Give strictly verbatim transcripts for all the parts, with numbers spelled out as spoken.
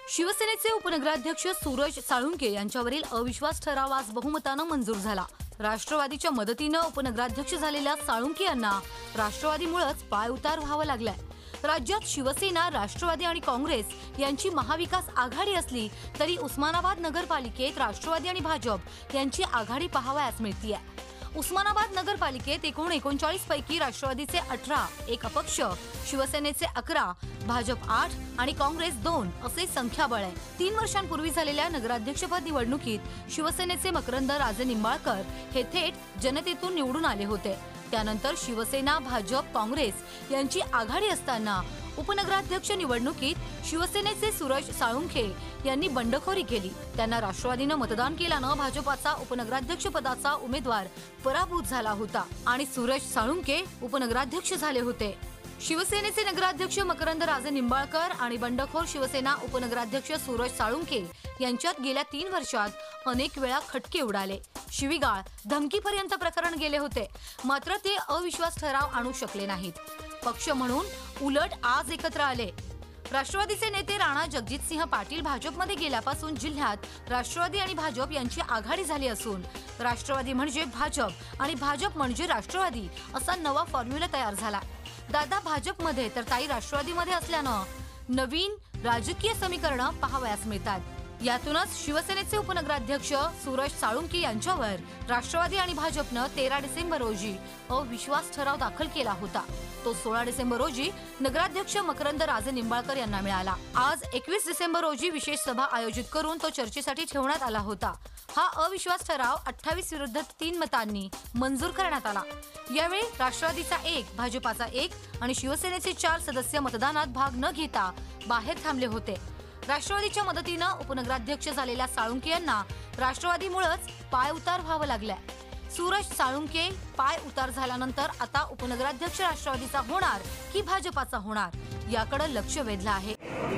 शिवसेनेचे उपनगराध्यक्ष सूरज साळुंके यांच्यावरील अविश्वास ठराव आज बहुमतानं मंजूर झाला। राष्ट्रवादीच्या मदतीनं उपनगराध्यक्ष झालेल्या साळुंके यांना राष्ट्रवादीमुळेच पायउतार व्हावं लागलाय। राज्यात शिवसेना, राष्ट्रवादी आणि काँग्रेस यांची महाविकास आघाडी असली तरी उस्मानाबाद नगरपालिकेत राष्ट्रवादी आणि भाजप यांची आघाडी पाहावयास मिळतीये। उस्मानाबाद नगरपालिकेत एकूण एकोणचाळीस पैकी राष्ट्रवादीचे अठरा, एक अपक्ष, शिवसेनेचे अकरा, भाजप आठ आणि काँग्रेस दोन असे संख्याबळ आहे। तीन वर्षांपूर्वी झालेल्या नगराध्यक्षपद निवडणुकीत शिवसेनेचे मकरंद राजेनिंबाळकर हे थेट जनतेतून निवडून आले होते। त्यानंतर शिवसेना, भाजप, काँग्रेस यांची आघाडी असताना उपनगराध्यक्ष निवडणुकीत शिवसेनेचे सूरज साळुंके यांनी बंडखोरी केली। त्यांना राष्ट्रवादीने मतदान केल्यानं भाजपाचा उपनगराध्यक्ष पदाचा उमेदवार पराभूत झाला होता आणि सूरज साळुंके उपनगराध्यक्ष झाले होते। शिवसेनेचे नगराध्यक्ष मकरंद राजेनिंबाळकर आणि बंडखोर शिवसेना उपनगराध्यक्ष सूरज साळुंके यांच्यात गेल्या तीन वर्षात अनेक वेळा खटके उडाले। शिवीगाळ, धमकीपर्यंत प्रकरण गेले होते, मात्र ते अविश्वास ठराव आणू शकले नाहीत। पक्ष म्हणून उलट आज एकत्र आले। राष्ट्रवादीचे नेते राणा जगजितसिंह पाटील भाजपमध्ये गेल्यापासून जिल्ह्यात राष्ट्रवादी आणि भाजप यांची आघाडी झाली असून राष्ट्रवादी म्हणजे भाजप आणि भाजप म्हणजे राष्ट्रवादी असा नवा फॉर्म्युला तयार झाला। दादा भाजपमध्ये तर ताई राष्ट्रवादीमध्ये असल्यानं नवीन राजकीय समीकरणं पाहावयास मिळतात। यातूनच शिवसेनेचे उपनगराध्यक्ष सूरज साळुंके यांच्यावर राष्ट्रवादी आणि भाजपनं तेरा डिसेंबर रोजी अविश्वास ठराव दाखल केला होता। तो सोळा डिसेंबर रोजी नगराध्यक्ष मकरंद राजेनिंबाळकर यांना मिळाला। आज एकवीस डिसेंबर रोजी विशेष सभा आयोजित करून तो चर्चेसाठी ठेवण्यात आला होता। हा अविश्वास ठराव अठ्ठावीस विरुद्ध तीन मतांनी मंजूर करण्यात आला। यावेळी राष्ट्रवादीचा एक, भाजपाचा एक आणि शिवसेनेचे चार सदस्य मतदानात भाग न घेता बाहेर थांबले होते। राष्ट्रवादीच्या मदतीनं उपनगराध्यक्ष झालेल्या साळुंके यांना राष्ट्रवादीमुळेच पाय उतार व्हावं लागलंय। सूरज साळुंके पाय उतार झाल्यानंतर आता उपनगराध्यक्ष राष्ट्रवादीचा होणार की भाजपाचा होणार याकडे लक्ष वेधलं आहे।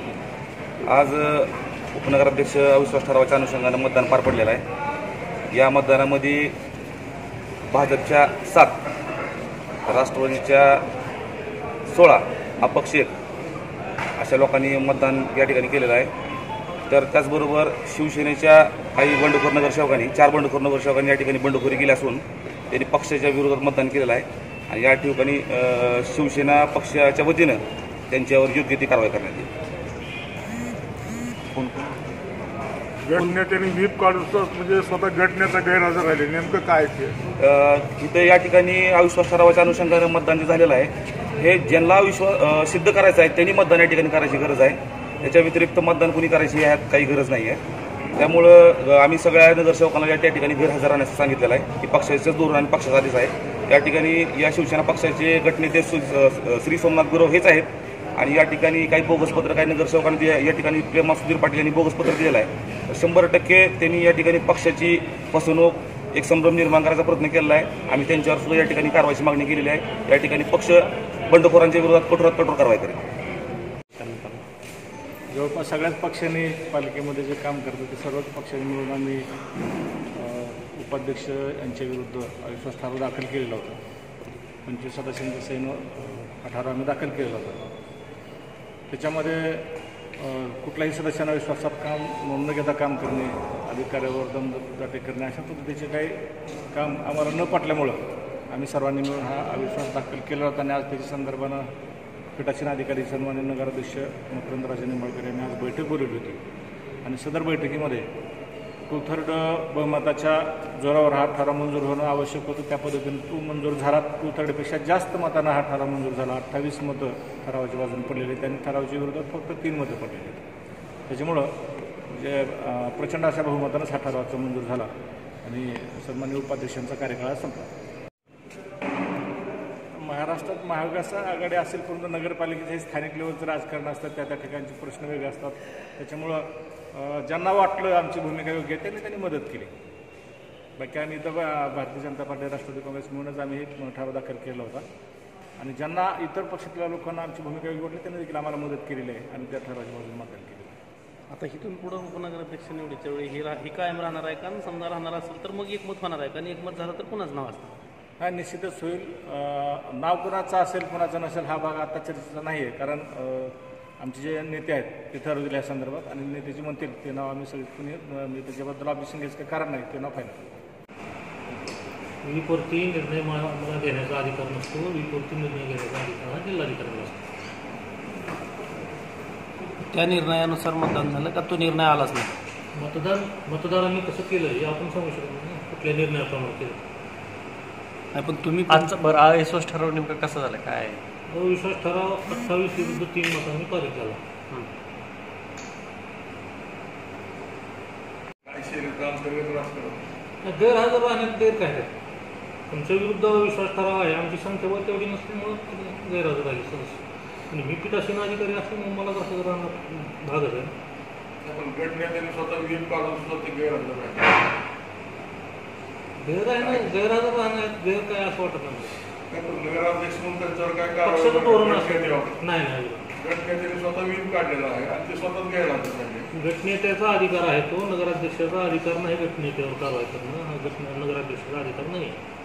आज उपनगराध्यक्ष अविश्वास ठरावाच्या अनुषंगाने मतदान पार पडलेलं आहे। या मतदानामध्ये भाजपच्या सात, राष्ट्रवादीच्या सोळा, अपक्ष एक अशा लोकांनी मतदान या ठिकाणी केलेलं आहे। तर त्याचबरोबर शिवसेनेच्या काही बंडखोर नगरसेवकांनी, चार बंडखोर नगरसेवकांनी या ठिकाणी बंडखोरी केली असून त्यांनी पक्षाच्या विरोधात मतदान केलेलं आहे आणि या ठिकाणी शिवसेना पक्षाच्या वतीनं त्यांच्यावर योग्य ती कारवाई करण्यात येईल। गटनेत्यांनी व्हीप काढून म्हणजे स्वतः गटनेता गैरहजर राहिले, नेमकं काय ते इथं या ठिकाणी अविश्वास ठरावाच्या अनुषंगाने मतदान जे झालेलं आहे हे ज्यांना विश्वास सिद्ध करायचा आहे त्यांनी मतदान या ठिकाणी करायची गरज आहे। त्याच्या व्यतिरिक्त मतदान कोणी करायची यात काही गरज नाही आहे। त्यामुळं आम्ही सगळ्या नगरसेवकांना या त्या ठिकाणी गैरहजर राहण्याचं सांगितलेलं आहे की पक्षाचं धोरण आणि पक्षाचा आदेश आहे। या ठिकाणी या शिवसेना पक्षाचे गटनेते श्री सोमनाथ गुरव हेच आहेत आणि या ठिकाणी काही बोगस पत्र काही नगरसेवकांनी या ठिकाणी प्रेमा सुधीर पाटील यांनी बोगस पत्र दिलेलं आहे। शंभर टक्के त्यांनी या ठिकाणी पक्षाची फसवणूक, एक संभ्रम निर्माण करायचा प्रयत्न केलेला आहे। आम्ही त्यांच्यावर सुद्धा या ठिकाणी कारवाईची मागणी केलेली आहे। या ठिकाणी पक्ष बंडखोरांच्या विरोधात कठोरात कठोर कारवाई करेल। जवळपास सगळ्याच पक्षांनी पालिकेमध्ये जे काम करतं ते सर्वच पक्षांनी मिळून आम्ही उपाध्यक्ष यांच्या विरुद्ध अविश्वास ठराव दाखल केलेला होता। पंचवीस सदस्यांचा सैन ठराव आम्ही दाखल केलेला होता। त्याच्यामध्ये कुठल्याही सदस्यांना विश्वासात काम नोंद न घेता काम करणे, अधिकाऱ्यावर दमदाटी करणे अशा पद्धतीचे काही काम आम्हाला न पटल्यामुळं आम्ही सर्वांनी मिळून हा अविश्वास दाखल केला होता आणि आज त्याच्या संदर्भानं पीठासीन अधिकारी सन्माननीय नगराध्यक्ष मकरंद राजेनिंबाळकर यांनी आज बैठक बोलवली होती आणि सदर बैठकीमध्ये टू थर्ड बहुमताच्या जोरावर हा ठराव मंजूर होणं आवश्यक होतं। त्या पद्धतीने तो मंजूर झाला। टू थर्डपेक्षा जास्त मतांना हा ठराव मंजूर झाला। अठ्ठावीस मतं ठरावाच्या बाजूने पडलेली, त्यांनी ठरावाच्या विरोधात फक्त तीन मतं पडलेली। त्याच्यामुळं जे प्रचंड अशा बहुमतानंच हा ठरावाचा मंजूर झाला आणि सन्माननीय उपाध्यक्षांचा कार्यकाळ संपला। महाराष्ट्रात महाविकास आघाडी असेल परंतु नगरपालिकेचे स्थानिक लेवलचं राजकारण असतात, त्या त्या ठिकाणचे प्रश्न वेगळे असतात। त्याच्यामुळं ज्यांना वाटलं आमची भूमिका योग्य आहे त्यांनी त्यांनी मदत केली। बाकी आम्ही इथं भारतीय जनता पार्टी, राष्ट्रवादी काँग्रेस म्हणूनच आम्ही हे ठराव दाखल केला होता आणि ज्यांना इतर पक्षातल्या लोकांना आमची भूमिका योग्य वाटली त्यांनी देखील आम्हाला मदत केलेली आहे आणि त्या ठरावाच्या बाजूने मतदान केलेलं आहे। आता इथून पुढं उपनगराध्यक्ष निवडीच्या वेळी ही ही कायम राहणार आहे, कारण समजा राहणार असेल तर मग एकमत होणार आहे, कारण एकमत झालं तर पुन्हाच नाव असणार। हा निश्चितच होईल। नाव कुणाचं असेल कुणाचं नसेल हा भाग आता चर्चेचा नाही आहे, कारण आमचे जे नेते आहेत ते ठरवतील या संदर्भात आणि नेते म्हणतील ते नाव आम्ही सगळे कुणी म्हणजे त्याच्याबद्दल ऑब्जेक्शन घ्यायचं काही कारण नाही ते नाव फायनल. वीपवरती निर्णय मला मला घेण्याचा अधिकार नसतो. वीपवरती निर्णय घेण्याचा अधिकार हा जिल्हाधिकाऱ्याला असतो. त्या निर्णयानुसार मतदान झालं का तो निर्णय आलाच नाही? मतदान मतदारांनी कसं केलं हे आपण सांगू शकतो ना, कुठल्या निर्णयाप्रमाणे केलं. नाही पण तुम्ही आजचा बरं अविश्वास ठराव नेमकं कसं झालं काय? अविश्वास ठराव अठ्ठावीस विरुद्ध तीन मतांनी पारित झाला. गैरहजर राहण्यात गैर काय आहे? तुमच्या विरुद्ध अविश्वास ठराव आहे, आमची संख्या वर तेवढी नसल्यामुळं गैरहजर राहिले सदस्य. आणि मी पीठासीन अधिकारी असल्यामुळे मला कसं राहणार भागच आहे. पण गटनेत्याने स्वतः विहीर काढून सुद्धा ते गैरहजर राहिले. गैर आहे ना, गैरहजर राहण्यात गैर काय असं वाटत नाही. नगराध्यक्ष म्हणून त्यांच्यावर काय पक्षाचं धोरण कारवाई असतं. गटनेत्यावर नाही नाही गटनेत्याने स्वतः विहीर काढलेला आहे आणि ते स्वतःच गैरहजर राहिले. गटनेत्याचा अधिकार आहे तो, नगराध्यक्षाचा अधिकार नाही गटनेत्यावर कारवाई करणं. हा गट नगराध्यक्षाचा अधिकार नाही.